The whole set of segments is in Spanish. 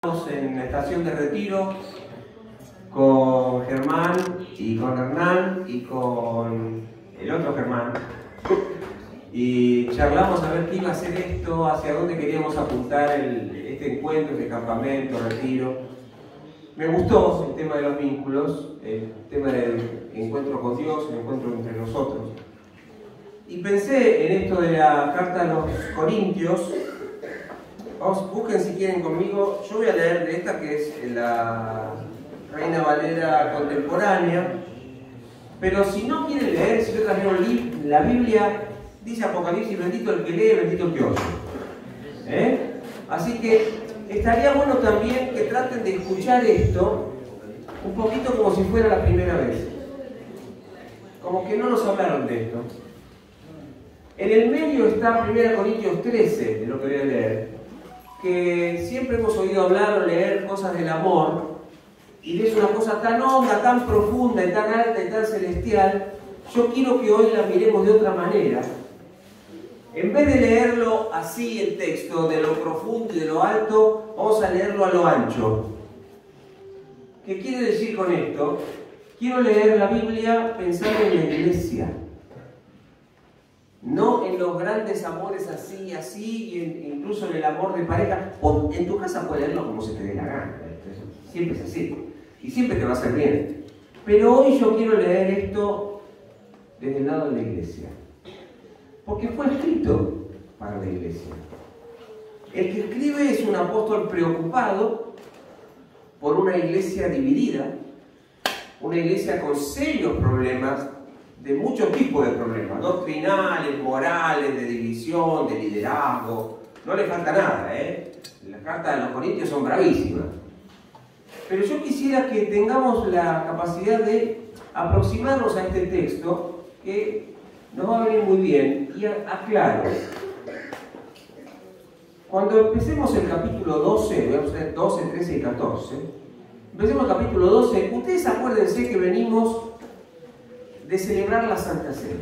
En la estación de retiro con Germán y con Hernán y con el otro Germán y charlamos a ver qué iba a ser esto, hacia dónde queríamos apuntar este encuentro, este campamento, retiro. Me gustó el tema de los vínculos, el tema del encuentro con Dios, el encuentro entre nosotros, y pensé en esto de la carta a los Corintios. Busquen si quieren conmigo. Yo voy a leer de esta que es la Reina Valera contemporánea, pero si no quieren leer, si no trajeron la Biblia, dice Apocalipsis: bendito el que lee, bendito el que oye. Así que estaría bueno también que traten de escuchar esto un poquito como si fuera la primera vez, como que no nos hablaron de esto. En el medio está 1 Corintios 13, de lo que voy a leer, que siempre hemos oído hablar o leer cosas del amor, y es una cosa tan honda, tan profunda y tan alta y tan celestial. Yo quiero que hoy la miremos de otra manera. En vez de leerlo así el texto, de lo profundo y de lo alto, vamos a leerlo a lo ancho. ¿Qué quiere decir con esto? Quiero leer la Biblia pensando en la iglesia, no en los grandes amores así y así, y incluso en el amor de pareja. O en tu casa puedes leerlo como se te dé la gana, siempre es así, y siempre te va a hacer bien. Pero hoy yo quiero leer esto desde el lado de la iglesia, porque fue escrito para la iglesia. El que escribe es un apóstol preocupado por una iglesia dividida, una iglesia con serios problemas, de muchos tipos de problemas, doctrinales, morales, de división, de liderazgo. No le falta nada, Las cartas de los Corintios son bravísimas. Pero yo quisiera que tengamos la capacidad de aproximarnos a este texto, que nos va a venir muy bien, y aclaro. Cuando empecemos el capítulo 12, vamos a ver 12, 13 y 14, empecemos el capítulo 12, ustedes acuérdense que venimos de celebrar la Santa Cena.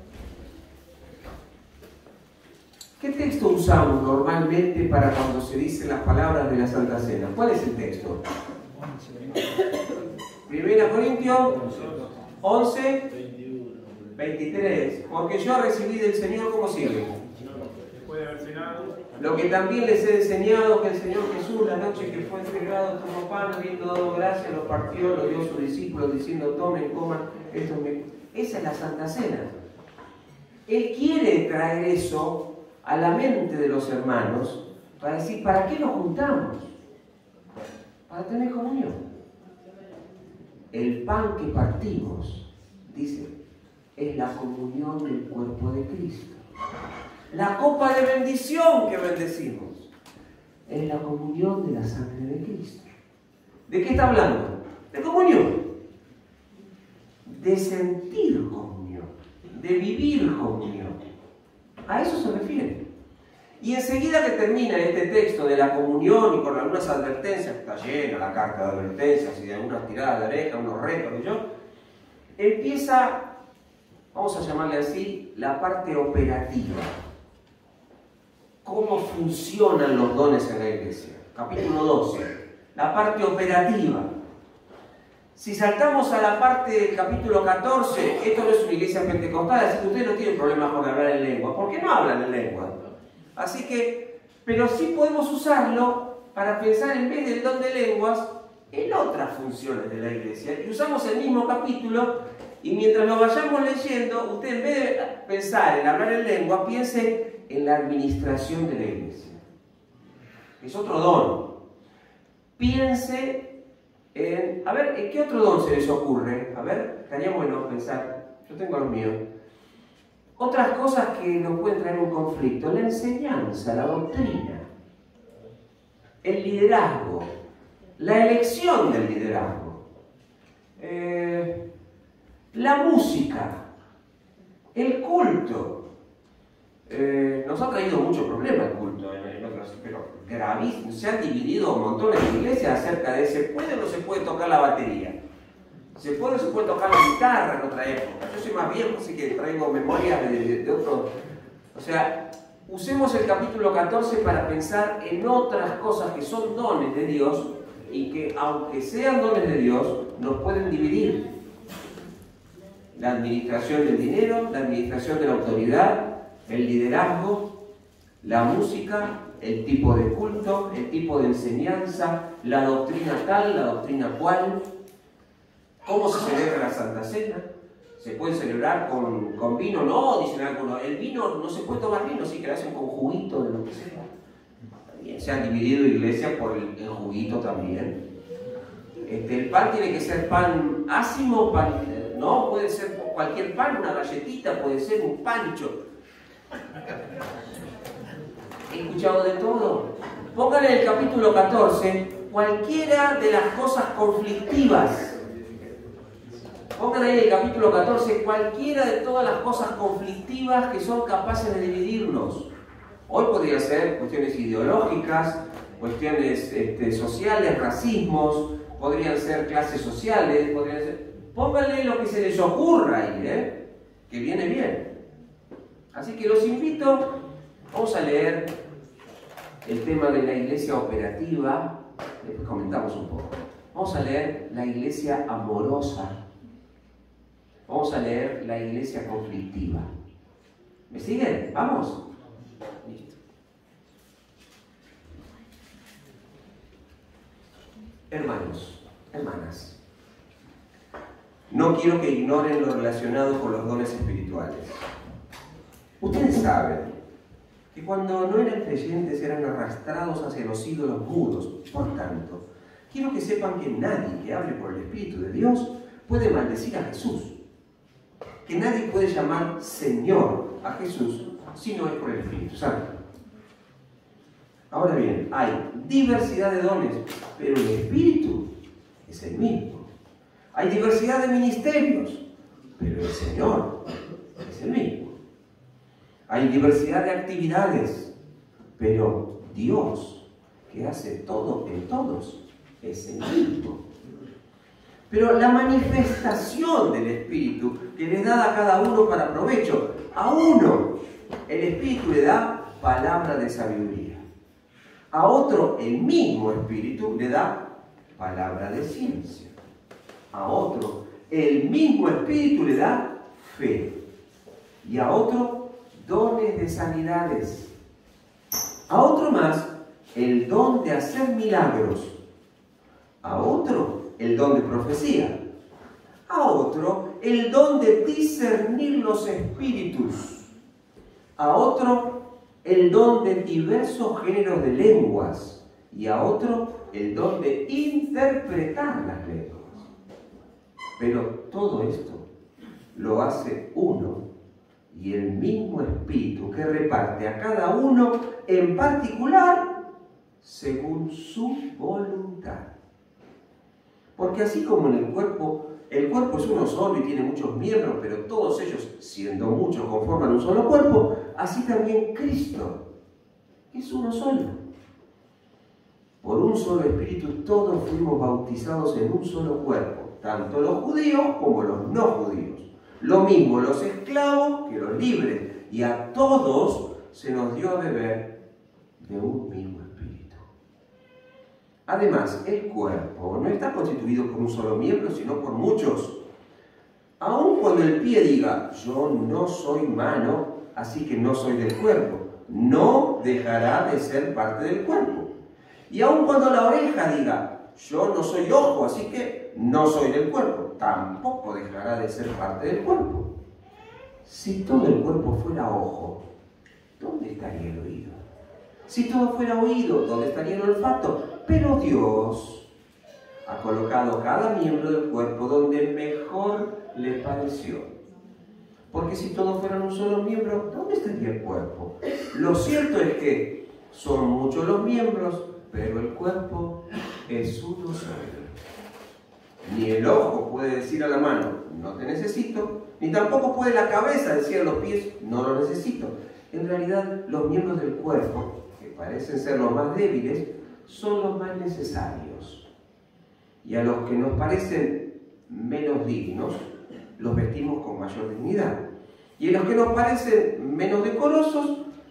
¿Qué texto usamos normalmente para cuando se dicen las palabras de la Santa Cena? ¿Cuál es el texto? 1 Corintios 11, 23. Porque yo recibí del Señor, ¿cómo sigue? Después de haber cenado, lo que también les he enseñado, que el Señor Jesús, la noche que fue entregado, tomó pan, habiendo dado gracias, lo partió, lo dio a sus discípulos, diciendo: tomen, coman, esto Esa es la Santa Cena. Él quiere traer eso a la mente de los hermanos para decir: ¿para qué nos juntamos? Para tener comunión. El pan que partimos, dice, es la comunión del cuerpo de Cristo. La copa de bendición que bendecimos es la comunión de la sangre de Cristo. ¿De qué está hablando? De comunión. De sentir comunión. De vivir comunión. A eso se refiere. Y enseguida que termina este texto de la comunión y con algunas advertencias, está llena la carta de advertencias y de algunas tiradas de oreja, unos retos y yo, empieza, vamos a llamarle así, la parte operativa. ¿Cómo funcionan los dones en la iglesia? Capítulo 12, la parte operativa. Si saltamos a la parte del capítulo 14, esto no es una iglesia pentecostal, así que ustedes no tienen problemas con hablar en lengua. ¿Por qué no hablan en lengua? Así que, pero sí podemos usarlo para pensar, en vez del don de lenguas, en otras funciones de la iglesia. Y usamos el mismo capítulo, y mientras lo vayamos leyendo, usted en vez de pensar en hablar en lengua, piense en la administración de la iglesia. Es otro don. Piense en... A ver, ¿qué otro don se les ocurre? A ver, estaría bueno pensar. Yo tengo los míos. Otras cosas que nos pueden traer un conflicto. La enseñanza, la doctrina, el liderazgo, la elección del liderazgo, la música, el culto. Nos ha traído mucho problema el culto, pero gravísimo. Se han dividido montones de iglesias acerca de ¿se puede o no se puede tocar la batería? ¿Se puede o se puede tocar la guitarra en otra época? Yo soy más viejo, así que traigo memorias de otro. O sea, usemos el capítulo 14 para pensar en otras cosas que son dones de Dios y que, aunque sean dones de Dios, nos pueden dividir. La administración del dinero, la administración de la autoridad, el liderazgo, la música, el tipo de culto, el tipo de enseñanza, la doctrina tal, la doctrina cual, cómo se celebra la Santa Cena. ¿Se puede celebrar con vino? No, dicen algunos. El vino, no se puede tomar vino, sí que lo hacen con juguito, de lo que sea. Bien, se han dividido iglesias por el juguito también. El pan tiene que ser pan ácimo, pan, no, puede ser cualquier pan, una galletita, puede ser un pancho. He escuchado de todo. Pónganle en el capítulo 14 cualquiera de las cosas conflictivas. Pongan ahí en el capítulo 14 cualquiera de todas las cosas conflictivas que son capaces de dividirnos. Hoy podría ser cuestiones ideológicas, cuestiones sociales, racismos, podrían ser clases sociales, podrían ser... Pónganle lo que se les ocurra ahí, que viene bien. Así que los invito, vamos a leer el tema de la iglesia operativa, después comentamos un poco. Vamos a leer la iglesia amorosa. Vamos a leer la iglesia conflictiva. ¿Me siguen? ¿Vamos? Listo. Hermanos, hermanas, no quiero que ignoren lo relacionado con los dones espirituales. Ustedes saben que cuando no eran creyentes eran arrastrados hacia los ídolos mudos. Por tanto, quiero que sepan que nadie que hable por el Espíritu de Dios puede maldecir a Jesús. Que nadie puede llamar Señor a Jesús si no es por el Espíritu Santo. Ahora bien, hay diversidad de dones, pero el Espíritu es el mismo. Hay diversidad de ministerios, pero el Señor es el mismo. Hay diversidad de actividades, pero Dios, que hace todo en todos, es el mismo. Pero la manifestación del Espíritu que le da a cada uno para provecho, a uno el Espíritu le da palabra de sabiduría, a otro el mismo Espíritu le da palabra de ciencia, a otro el mismo Espíritu le da fe y a otro dones de sanidades, a otro más el don de hacer milagros, a otro el don de profecía, a otro el don de discernir los espíritus, a otro el don de diversos géneros de lenguas y a otro el don de interpretar las lenguas. Pero todo esto lo hace uno y el mismo Espíritu que reparte a cada uno en particular según su voluntad. Porque así como en el cuerpo es uno solo y tiene muchos miembros, pero todos ellos, siendo muchos, conforman un solo cuerpo, así también Cristo es uno solo. Por un solo Espíritu todos fuimos bautizados en un solo cuerpo, tanto los judíos como los no judíos. Lo mismo los esclavos que los libres, y a todos se nos dio a beber de un mismo Espíritu. Además, el cuerpo no está constituido por un solo miembro, sino por muchos. Aun cuando el pie diga, yo no soy mano, así que no soy del cuerpo, no dejará de ser parte del cuerpo. Y aun cuando la oreja diga, yo no soy ojo, así que no soy del cuerpo, tampoco dejará de ser parte del cuerpo. Si todo el cuerpo fuera ojo, ¿dónde estaría el oído? Si todo fuera oído, ¿dónde estaría el olfato? Pero Dios ha colocado cada miembro del cuerpo donde mejor le pareció. Porque si todos fueran un solo miembro, ¿dónde estaría el cuerpo? Lo cierto es que son muchos los miembros, pero el cuerpo es uno solo. Ni el ojo puede decir a la mano, no te necesito, ni tampoco puede la cabeza decir a los pies, no lo necesito. En realidad, los miembros del cuerpo, que parecen ser los más débiles, son los más necesarios. Y a los que nos parecen menos dignos, los vestimos con mayor dignidad. Y a los que nos parecen menos decorosos,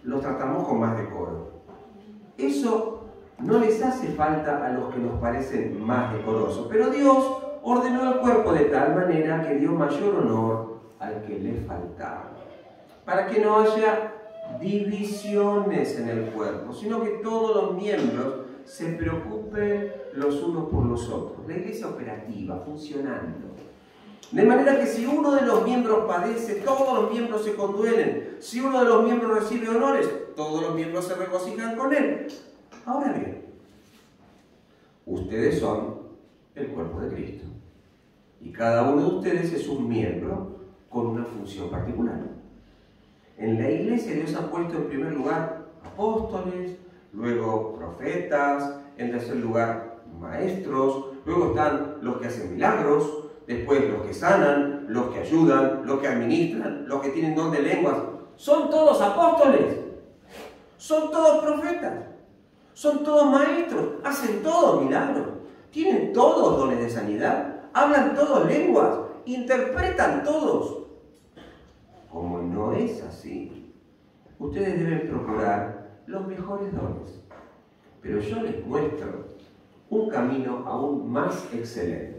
los tratamos con más decoro. Eso no les hace falta a los que nos parecen más decorosos, pero Dios ordenó el cuerpo de tal manera que dio mayor honor al que le faltaba, para que no haya divisiones en el cuerpo, sino que todos los miembros se preocupen los unos por los otros. La iglesia operativa, funcionando. De manera que si uno de los miembros padece, todos los miembros se conduelen. Si uno de los miembros recibe honores, todos los miembros se regocijan con él. Ahora bien, ustedes son el cuerpo de Cristo. Y cada uno de ustedes es un miembro con una función particular. En la iglesia Dios ha puesto en primer lugar apóstoles, luego profetas, en tercer lugar maestros, luego están los que hacen milagros, después los que sanan, los que ayudan, los que administran, los que tienen don de lenguas. Son todos apóstoles, son todos profetas, son todos maestros, hacen todos milagros, tienen todos dones de sanidad, hablan todos lenguas, interpretan todos. Como no es así, ustedes deben procurar los mejores dones. Pero yo les muestro un camino aún más excelente.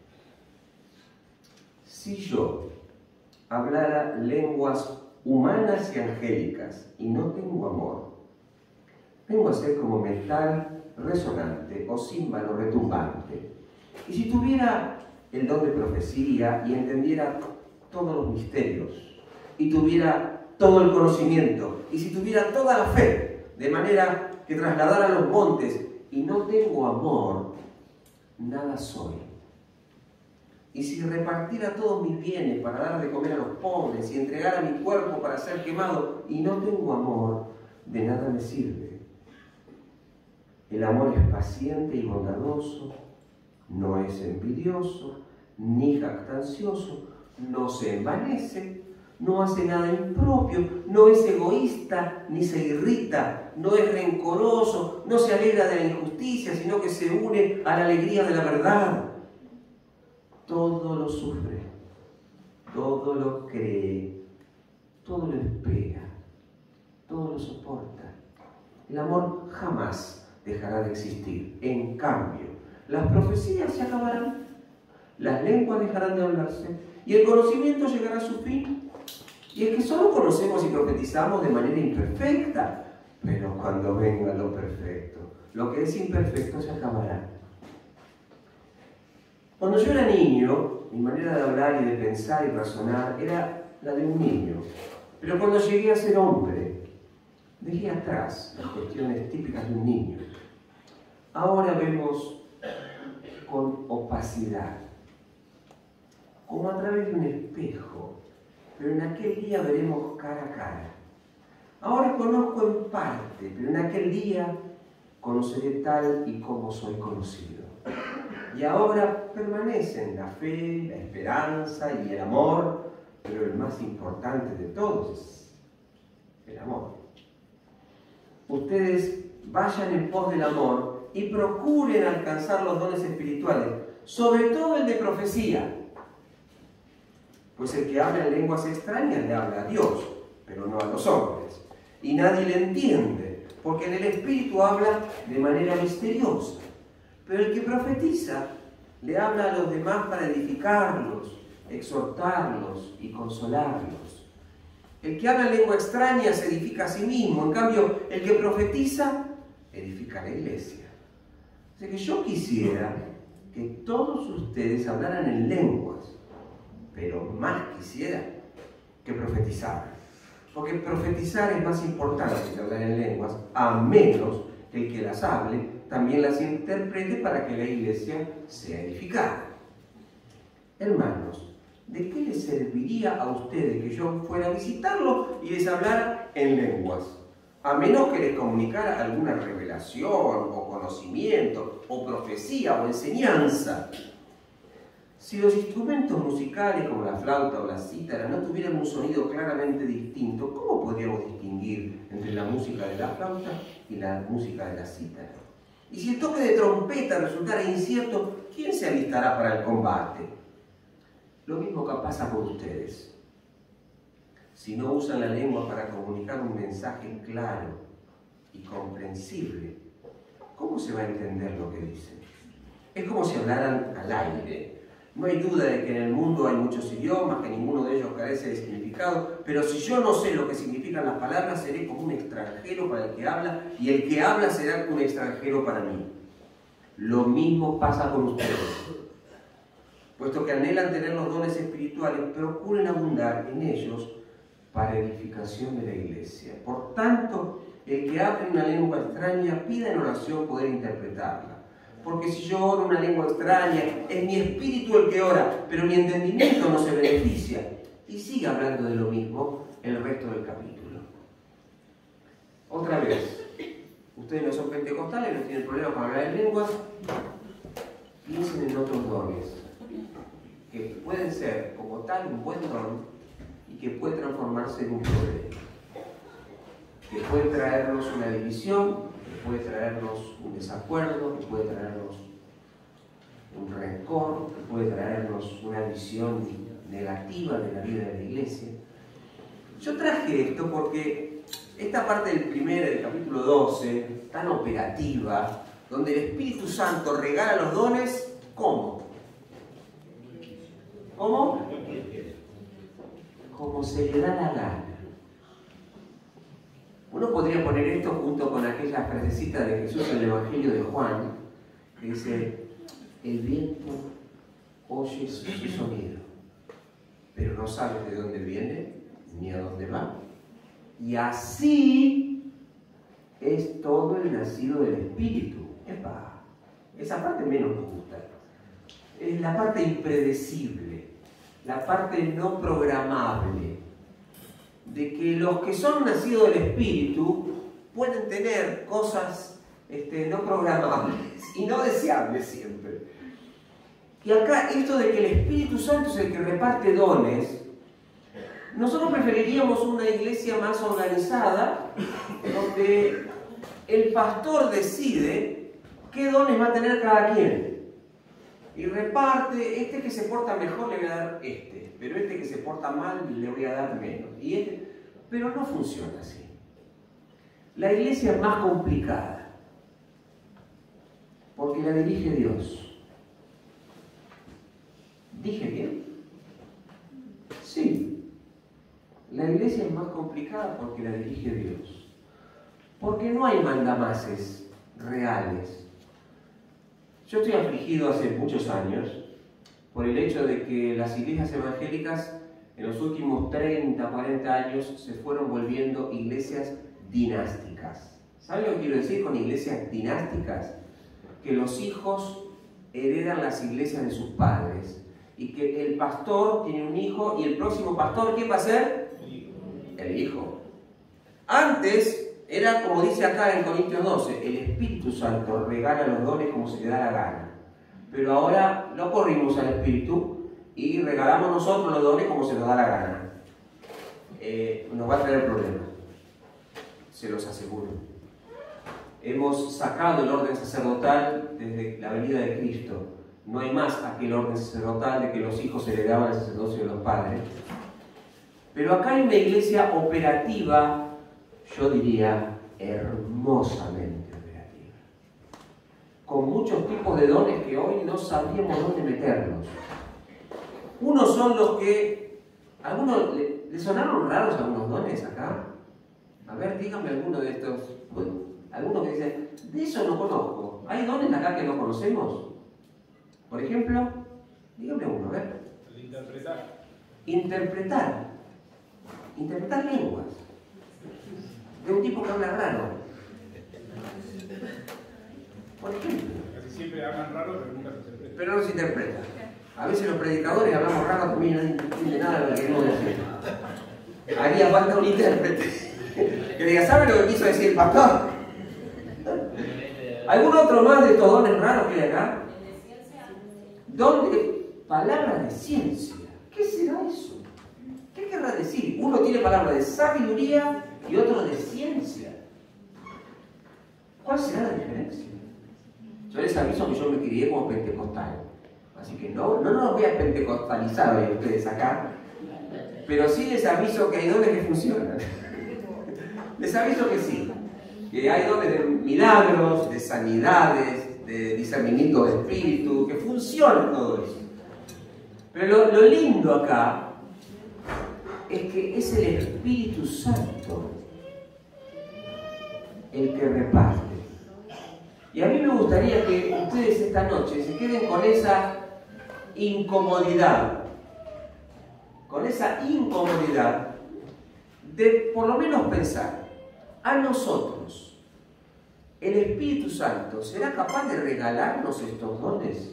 Si yo hablara lenguas humanas y angélicas y no tengo amor, vengo a ser como metal resonante o címbalo retumbante. Y si tuviera el don de profecía y entendiera todos los misterios, y tuviera todo el conocimiento, y si tuviera toda la fe, de manera que trasladara los montes, y no tengo amor, nada soy. Y si repartiera todos mis bienes para dar de comer a los pobres, y entregara mi cuerpo para ser quemado, y no tengo amor, de nada me sirve. El amor es paciente y bondadoso, no es envidioso, ni jactancioso, no se envanece, no hace nada impropio, no es egoísta, ni se irrita, no es rencoroso, no se alegra de la injusticia, sino que se une a la alegría de la verdad. Todo lo sufre, todo lo cree, todo lo espera, todo lo soporta. El amor jamás dejará de existir. En cambio, las profecías se acabarán, las lenguas dejarán de hablarse y el conocimiento llegará a su fin. Y es que solo conocemos y profetizamos de manera imperfecta, pero cuando venga lo perfecto, lo que es imperfecto se acabará. Cuando yo era niño, mi manera de hablar y de pensar y razonar era la de un niño. Pero cuando llegué a ser hombre, dejé atrás las cuestiones típicas de un niño. Ahora vemos con opacidad, como a través de un espejo, pero en aquel día veremos cara a cara. Ahora conozco en parte, pero en aquel día conoceré tal y como soy conocido. Y ahora permanecen la fe, la esperanza y el amor, pero el más importante de todos es el amor. Ustedes vayan en pos del amor y procuren alcanzar los dones espirituales, sobre todo el de profecía. Pues el que habla en lenguas extrañas le habla a Dios, pero no a los hombres. Y nadie le entiende, porque en el Espíritu habla de manera misteriosa. Pero el que profetiza le habla a los demás para edificarlos, exhortarlos y consolarlos. El que habla en lengua extraña se edifica a sí mismo. En cambio, el que profetiza edifica a la iglesia. O sea que yo quisiera que todos ustedes hablaran en lenguas, pero más quisiera que profetizaran. Porque profetizar es más importante que hablar en lenguas, a menos que el que las hable también las interprete para que la iglesia sea edificada. Hermanos, ¿de qué les serviría a ustedes que yo fuera a visitarlo y les hablara en lenguas? A menos que les comunicara alguna revelación o conocimiento o profecía o enseñanza. Si los instrumentos musicales como la flauta o la cítara no tuvieran un sonido claramente distinto, ¿cómo podríamos distinguir entre la música de la flauta y la música de la cítara? Y si el toque de trompeta resultara incierto, ¿quién se alistará para el combate? Lo mismo que pasa con ustedes. si no usan la lengua para comunicar un mensaje claro y comprensible, ¿cómo se va a entender lo que dicen? Es como si hablaran al aire. No hay duda de que en el mundo hay muchos idiomas, que ninguno de ellos carece de significado, pero si yo no sé lo que significan las palabras, seré como un extranjero para el que habla, y el que habla será un extranjero para mí. Lo mismo pasa con ustedes. Puesto que anhelan tener los dones espirituales, procuren abundar en ellos para edificación de la iglesia. Por tanto, el que hable una lengua extraña, pida en oración poder interpretarla. Porque si yo oro una lengua extraña, es mi espíritu el que ora, pero mi entendimiento no se beneficia. Y sigue hablando de lo mismo el resto del capítulo. Otra vez, ustedes no son pentecostales, no tienen problema para hablar en lenguas, piensen en otros dones, que pueden ser como tal un buen don y que puede transformarse en un problema, que puede traernos una división, que puede traernos un desacuerdo, que puede traernos un rencor, que puede traernos una visión negativa de la vida de la iglesia. Yo traje esto porque esta parte del capítulo 12, tan operativa, donde el Espíritu Santo regala los dones, ¿cómo? ¿Cómo? Como se le da la gana. Uno podría poner esto junto con aquella frasecita de Jesús en el Evangelio de Juan, que dice, el viento oye su sonido, pero no sabe de dónde viene ni a dónde va. Y así es todo el nacido del Espíritu. ¡Epa! Esa parte menos nos gusta. Es la parte impredecible, la parte no programable, de que los que son nacidos del Espíritu pueden tener cosas no programables y no deseables siempre. Y acá esto de que el Espíritu Santo es el que reparte dones, nosotros preferiríamos una iglesia más organizada, donde el pastor decide qué dones va a tener cada quien. Y reparte, este que se porta mejor le voy a dar este, pero este que se porta mal le voy a dar menos. Pero no funciona así. La iglesia es más complicada, porque la dirige Dios. ¿Dije bien? Sí. La iglesia es más complicada porque la dirige Dios. Porque no hay mandamases reales. Yo estoy afligido hace muchos años por el hecho de que las iglesias evangélicas en los últimos 30, 40 años se fueron volviendo iglesias dinásticas. ¿Saben lo que quiero decir con iglesias dinásticas? Que los hijos heredan las iglesias de sus padres y que el pastor tiene un hijo y el próximo pastor, ¿quién va a ser? El hijo. Antes era como dice acá en Corintios 12, el Espíritu Santo regala los dones como se le da la gana. Pero ahora no corrimos al Espíritu y regalamos nosotros los dones como se nos da la gana. Nos va a traer problemas, se los aseguro. Hemos sacado el orden sacerdotal desde la venida de Cristo. No hay más aquel orden sacerdotal de que los hijos heredaban el sacerdocio de los padres. Pero acá hay una iglesia operativa, yo diría hermosamente operativa, con muchos tipos de dones que hoy no sabríamos dónde meterlos. Unos son los que, ¿algunos le sonaron raros algunos dones acá? A ver, díganme alguno de estos. Algunos que dicen, de eso no conozco. ¿Hay dones acá que no conocemos? Por ejemplo, díganme uno, a ver. El interpretar. Interpretar lenguas. De un tipo que habla raro. Por ejemplo. Casi siempre hablan raro, pero nunca se interpreta. Pero no se interpreta. A veces los predicadores hablamos raro, también nadie entiende nada de lo que queremos decir. Haría falta un intérprete que diga, ¿sabe lo que quiso decir el pastor? ¿Algún otro más de estos dones raros que hay acá? Don de palabras de ciencia. ¿Qué será eso? ¿Qué querrá decir? Uno tiene palabras de sabiduría y otro de ciencia. ¿Cuál será la diferencia? Yo les aviso que yo me crié como pentecostal. Así que no nos voy a pentecostalizar hoy ustedes acá. Pero sí les aviso que hay dones que funcionan. Les aviso que sí. Que hay dones de milagros, de sanidades, de discernimiento de espíritu, que funciona todo eso. Pero lo lindo acá es que es el Espíritu Santo el que reparte. Y a mí me gustaría que ustedes esta noche se queden con esa incomodidad, de por lo menos pensar, a nosotros, ¿el Espíritu Santo será capaz de regalarnos estos dones?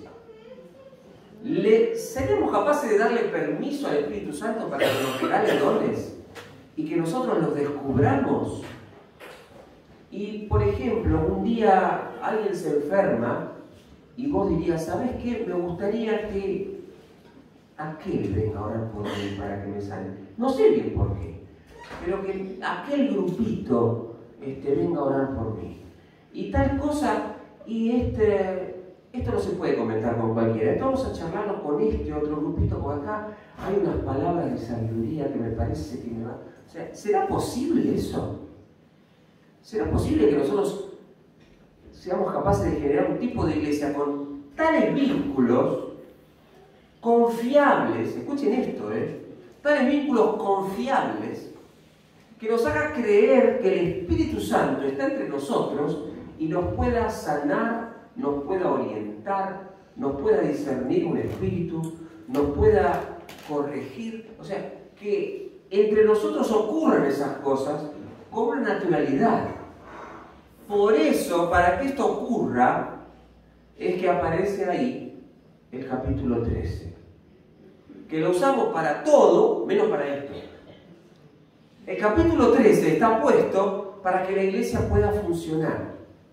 ¿Seremos capaces de darle permiso al Espíritu Santo para que nos regale dones y que nosotros los descubramos? Y, por ejemplo, un día alguien se enferma y vos dirías, ¿sabés qué? Me gustaría que aquel venga a orar por mí para que me sane. No sé bien por qué, pero que aquel grupito venga a orar por mí. Y tal cosa, y esto no se puede comentar con cualquiera. Esto vamos a charlarlo con otro grupito, porque acá hay unas palabras de sabiduría que me parece que me va... O sea, ¿será posible eso? ¿Será posible que nosotros seamos capaces de generar un tipo de iglesia con tales vínculos confiables? Escuchen esto, tales vínculos confiables que nos haga creer que el Espíritu Santo está entre nosotros y nos pueda sanar, nos pueda orientar, nos pueda discernir un espíritu, nos pueda corregir. O sea, que entre nosotros ocurran esas cosas con una naturalidad. Por eso, para que esto ocurra, es que aparece ahí el capítulo 13, que lo usamos para todo, menos para esto. El capítulo 13 está puesto para que la iglesia pueda funcionar,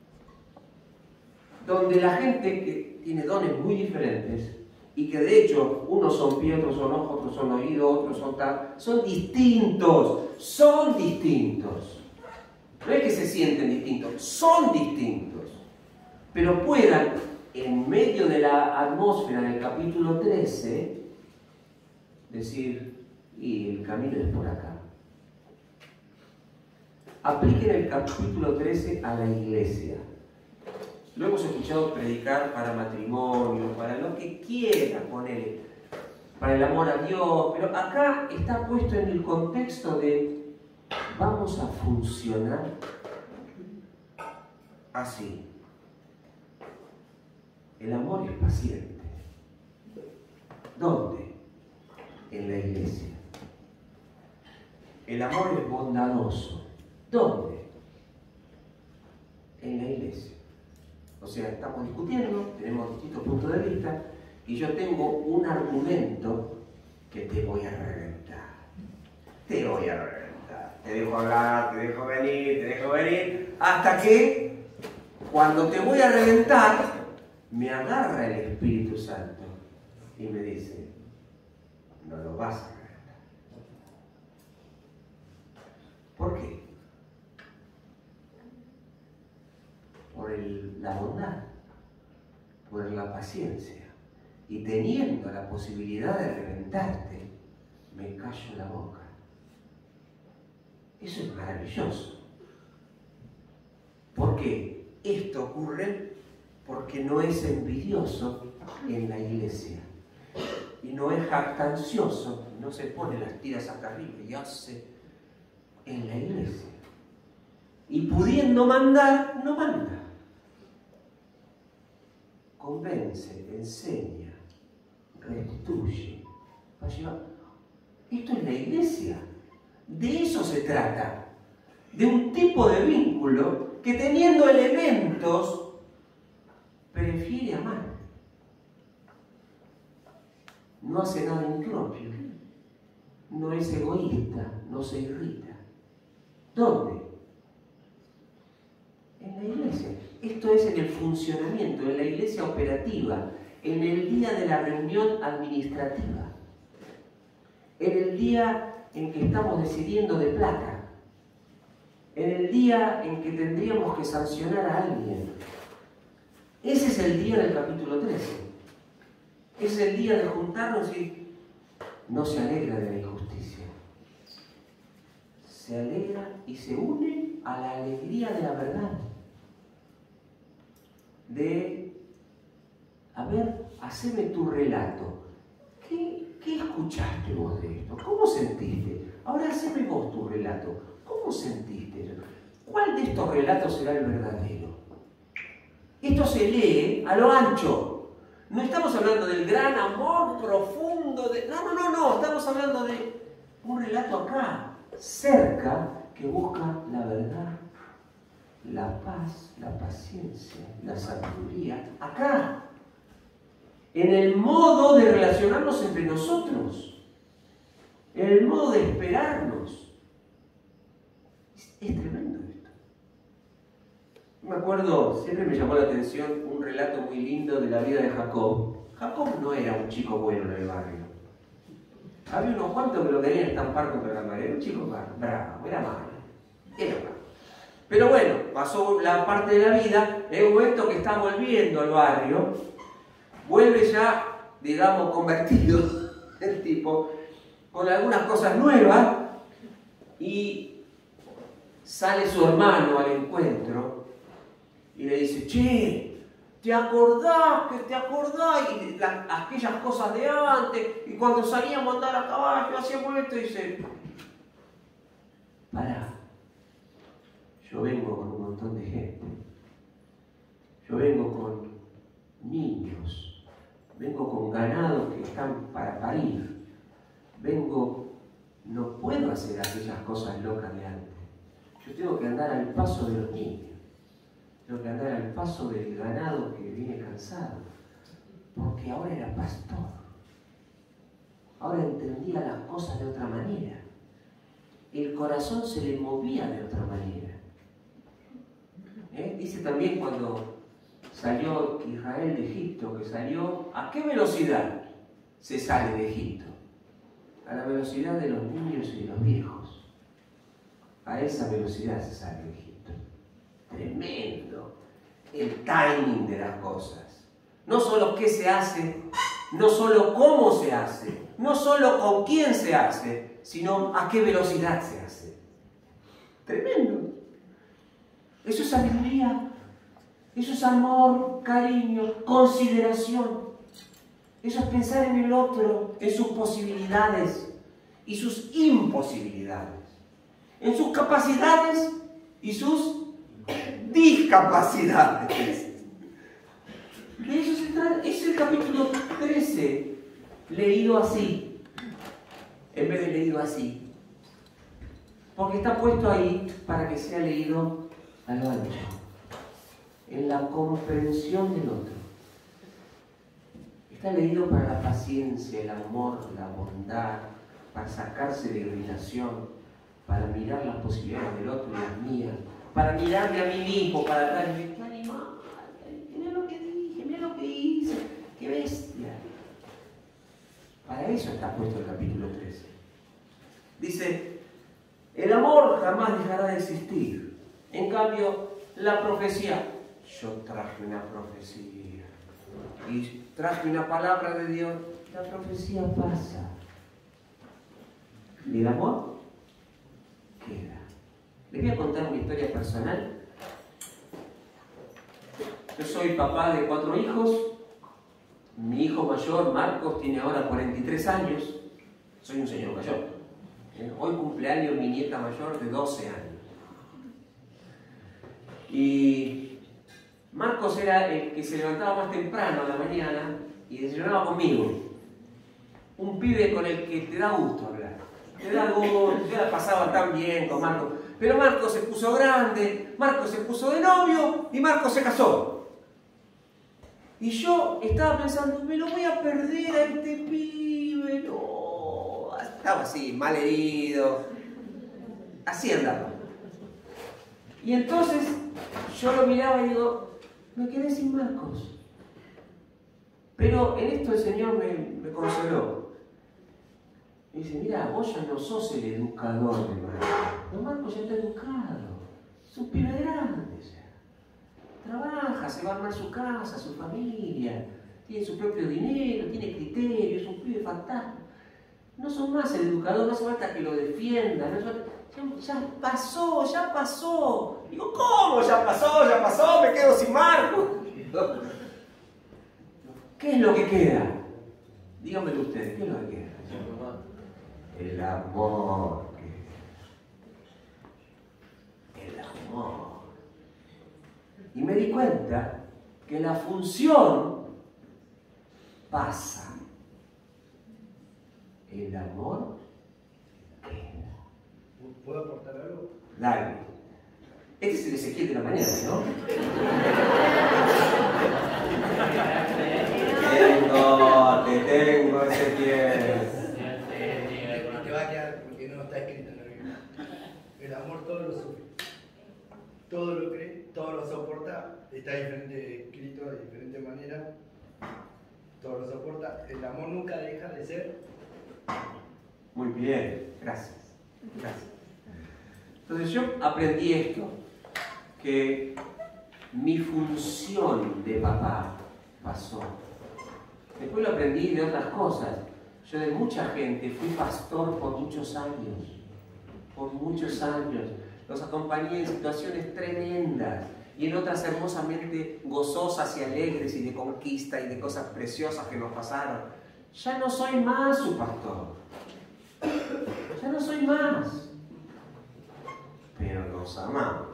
donde la gente que tiene dones muy diferentes, y que de hecho unos son pies, otros son ojos, otros son oídos, otros son tal, son distintos. No es que se sienten distintos, son distintos. Pero puedan, en medio de la atmósfera del capítulo 13, decir, y el camino es por acá. Apliquen el capítulo 13 a la iglesia. Lo hemos escuchado predicar para matrimonio, para lo que quiera poner, para el amor a Dios, pero acá está puesto en el contexto de vamos a funcionar así. El amor es paciente. ¿Dónde? En la iglesia. El amor es bondadoso. ¿Dónde? En la iglesia. O sea, estamos discutiendo, tenemos distintos puntos de vista, y yo tengo un argumento que te voy a reventar. Te voy a reventar. Te dejo hablar, te dejo venir, hasta que, cuando te voy a reventar, me agarra el Espíritu Santo y me dice, no lo vas a reventar. ¿Por qué? Por la bondad, por la paciencia, y teniendo la posibilidad de reventarte, me callo la boca. Eso es maravilloso. ¿Por qué? Esto ocurre porque no es envidioso en la iglesia, y no es jactancioso, no se pone las tiras acá arriba y hace en la iglesia. Y pudiendo mandar, no manda. Convence, enseña, restituye, va a llevar. Esto es la iglesia. De eso se trata. De un tipo de vínculo que, teniendo elementos, prefiere amar. No hace nada impropio. No es egoísta, no se irrita. ¿Dónde? En la iglesia. Esto es en el funcionamiento, en la iglesia operativa, en el día de la reunión administrativa, en el día en que estamos decidiendo de plata, en el día en que tendríamos que sancionar a alguien. Ese es el día del capítulo 13. Es el día de juntarnos y no se alegra de la injusticia. se alegra y se une a la alegría de la verdad. A ver, haceme tu relato. ¿Qué escuchaste vos de esto? ¿Cómo sentiste? Ahora haceme vos tu relato. ¿Cómo sentiste? ¿Cuál de estos relatos será el verdadero? Esto se lee a lo ancho. No estamos hablando del gran amor profundo de... No. Estamos hablando de un relato acá, cerca, que busca la verdad, la paz, la paciencia, la sabiduría. Acá. En el modo de relacionarnos entre nosotros, en el modo de esperarnos. Es tremendo esto. Me acuerdo, siempre me llamó la atención un relato muy lindo de la vida de Jacob. Jacob no era un chico bueno en el barrio. Había unos cuantos que lo querían estampar contra la pared. Era un chico bravo, era malo. Pero bueno, pasó la parte de la vida, en un momento que está volviendo al barrio, vuelve ya, digamos, convertido el tipo, con algunas cosas nuevas, y sale su hermano al encuentro y le dice, che, ¿te acordás? Y aquellas cosas de antes, y cuando salíamos a andar a caballo, hacíamos esto, y dice, pará, yo vengo con un montón de gente, yo vengo con niños, vengo con ganado que están para parir. No puedo hacer aquellas cosas locas de antes. Yo tengo que andar al paso de los niños. Tengo que andar al paso del ganado que viene cansado. Porque ahora era pastor. Ahora entendía las cosas de otra manera. El corazón se le movía de otra manera. Dice también cuando salió Israel de Egipto, que salió, ¿a qué velocidad se sale de Egipto? A la velocidad de los niños y de los viejos. A esa velocidad se sale de Egipto. Tremendo el timing de las cosas. No solo qué se hace, no solo cómo se hace, no solo con quién se hace, sino a qué velocidad se hace. Tremendo. Eso es sabiduría. Eso es amor, cariño, consideración. Eso es pensar en el otro, en sus posibilidades y sus imposibilidades. En sus capacidades y sus discapacidades. De eso se trata. Es el capítulo 13, leído así, en vez de leído así. Porque está puesto ahí para que sea leído a lo ancho, en la comprensión del otro. Está leído para la paciencia, el amor, la bondad, para sacarse de irritación, para mirar las posibilidades del otro y las mías, para mirarme a mí mismo, para darme, qué animal, mira lo que dije, mira lo que hice, qué bestia. Para eso está puesto el capítulo 13. Dice, el amor jamás dejará de existir. En cambio, la profecía, yo traje una profecía y traje una palabra de Dios, la profecía pasa. ¿Y el amor? Queda. Les voy a contar una historia personal. Yo soy papá de 4 hijos. Mi hijo mayor, Marcos, tiene ahora 43 años. Soy un señor mayor. Hoy cumpleaños mi nieta mayor de 12 años. Y Marcos era el que se levantaba más temprano a la mañana y desayunaba conmigo. Un pibe con el que te da gusto hablar. Te da gusto, yo la pasaba tan bien con Marcos. Pero Marcos se puso grande, Marcos se puso de novio y Marcos se casó. Y yo estaba pensando, me lo voy a perder a este pibe, no. Estaba así, mal herido. Así andaba. Y entonces yo lo miraba y digo, me quedé sin Marcos. Pero en esto el Señor me consoló. Me dice, mira, vos ya no sos el educador de Marcos. No, Marcos ya está educado. Es un pibe grande ya. Trabaja, se va a armar su casa, su familia. Tiene su propio dinero, tiene criterio, es un pibe fantástico. No sos más el educador, no hace falta que lo defienda. Ya pasó, ya pasó. Digo, ¿cómo? Ya pasó, me quedo sin Marco. ¿Qué es lo que queda? Díganmelo ustedes, ¿qué es lo que queda? El amor. El amor. Y me di cuenta que la función pasa. El amor queda. ¿Puedo aportar algo? Dale. Este es el Ezequiel de la mañana, ¿no? Te tengo, Ezequiel. Te va a quedar porque no está escrito en la Biblia. El amor todo lo sufre, todo lo cree, todo lo soporta. Está diferente escrito de diferente manera. Todo lo soporta. El amor nunca deja de ser. Muy bien, gracias. Gracias. Entonces yo aprendí esto, que mi función de papá pasó. Después lo aprendí de otras cosas. Yo de mucha gente fui pastor por muchos años. Por muchos años. Los acompañé en situaciones tremendas y en otras hermosamente gozosas y alegres y de conquista y de cosas preciosas que nos pasaron. Ya no soy más su pastor. Ya no soy más. Pero nos amamos.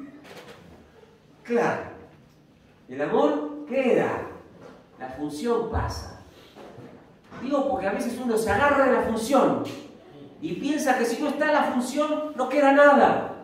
Claro. El amor queda. La función pasa. Digo porque a veces uno se agarra de la función y piensa que si no está la función no queda nada.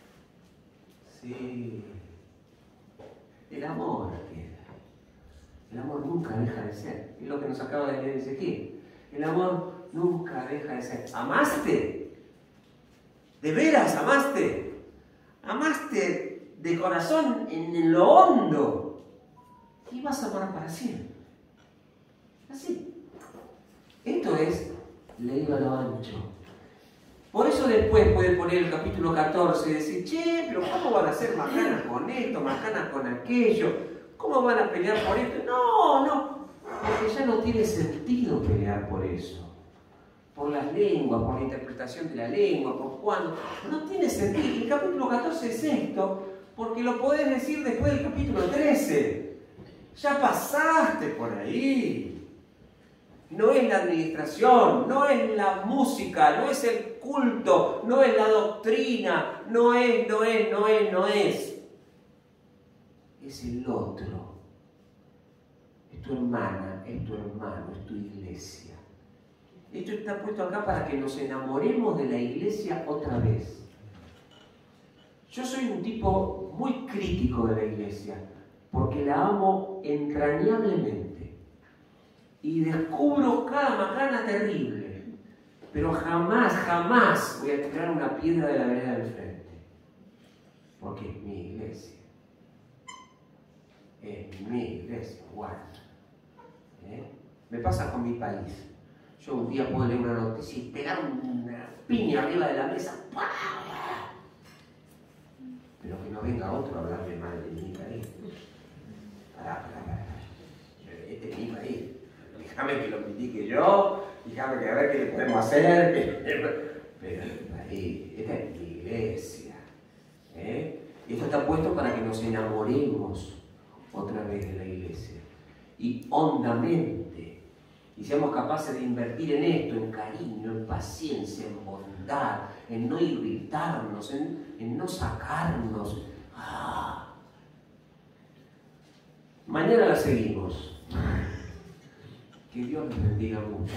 Sí. El amor queda. El amor nunca deja de ser. Es lo que nos acaba de leer Ezequiel. El amor nunca deja de ser. ¿Amaste? ¿De veras amaste? ¿Amaste de corazón en lo hondo? Y vas a amar para siempre. Así. Esto es leído a lo ancho. Por eso después puede poner el capítulo 14 y decir, che, pero ¿cómo van a hacer macanas con esto, macanas con aquello? ¿Cómo van a pelear por esto? No, porque ya no tiene sentido pelear por eso. Por las lenguas, por la interpretación de la lengua, por cuándo. No tiene sentido. Y el capítulo 14 es esto, porque lo podés decir después del capítulo 13. Ya pasaste por ahí. No es la administración, no es la música, no es el culto, no es la doctrina, no es. Es el otro. Es tu hermana, es tu hermano, es tu iglesia. Esto está puesto acá para que nos enamoremos de la iglesia otra vez. Yo soy un tipo muy crítico de la iglesia, porque la amo entrañablemente. Y descubro cada macana terrible, pero jamás voy a tirar una piedra de la vereda del frente, porque es mi iglesia. Es mi iglesia, guarda. Me pasa con mi país. Yo un día puedo leer una noticia y pegar una piña arriba de la mesa. Pero que no venga otro a hablarme mal de mi país. Pará. Este es mi país. Déjame que lo critique yo, déjame que a ver qué le podemos hacer. Pero el país, esta es mi iglesia. Y esto está puesto para que nos enamoremos otra vez de la iglesia. Y hondamente. Y seamos capaces de invertir en esto, en cariño, en paciencia, en bondad, en no irritarnos, en no sacarnos. Mañana la seguimos. Que Dios les bendiga mucho.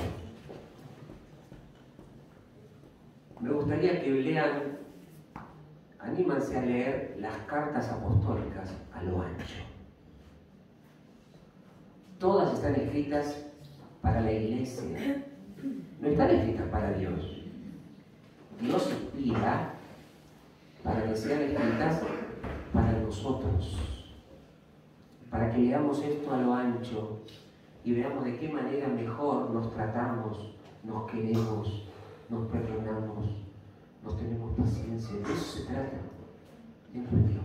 Me gustaría que lean, anímanse a leer las cartas apostólicas a lo ancho. Todas están escritas para la iglesia. No están escritas para Dios. Dios inspira para que sean escritas para nosotros. Para que leamos esto a lo ancho y veamos de qué manera mejor nos tratamos, nos queremos, nos perdonamos, nos tenemos paciencia. De eso se trata. Dios bendiga.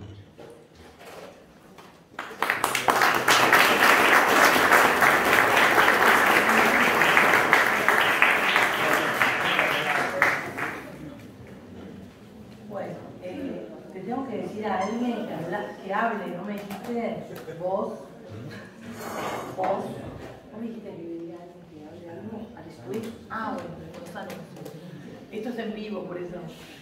dijiste que venía alguien que hable algo? ¿Alex? Ah, bueno, los anuncios. Esto es en vivo, por eso.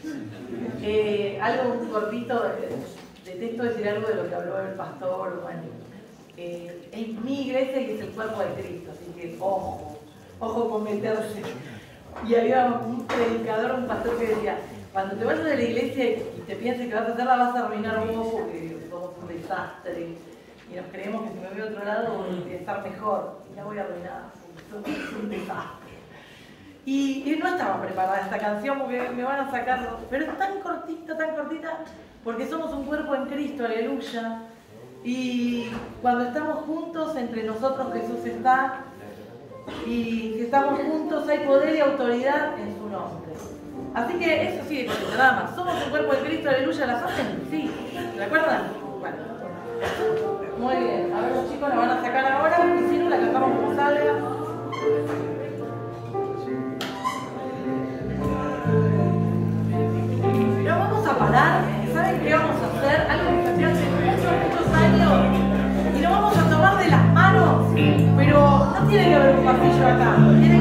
Algo cortito, detesto decir algo de lo que habló el pastor. Bueno, es mi iglesia y es el cuerpo de Cristo, así que ojo con meterse. Y había un predicador, un pastor que decía, cuando te vayas de la iglesia y te pienses que vas a hacerla, vas a arruinar vos porque somos un desastre. Y nos creemos que si me voy a otro lado voy a estar mejor. Y la voy a arruinar, porque es un desastre. Y no estaba preparada esta canción porque me van a sacar, pero es tan cortita, porque somos un cuerpo en Cristo, aleluya. Y cuando estamos juntos, entre nosotros Jesús está, y si estamos juntos hay poder y autoridad en su nombre. Así que eso sí, nada más. Somos un cuerpo de Cristo, aleluya, ¿la saben? Sí, ¿la acuerdan? Bueno. Muy bien, a ver los chicos la van a sacar ahora, y si no la cantamos como salga. Pero vamos a parar, ¿saben qué vamos a hacer? Algo que se hace muchos años, y lo vamos a tomar de las manos, pero no tiene que haber un pasillo acá, tiene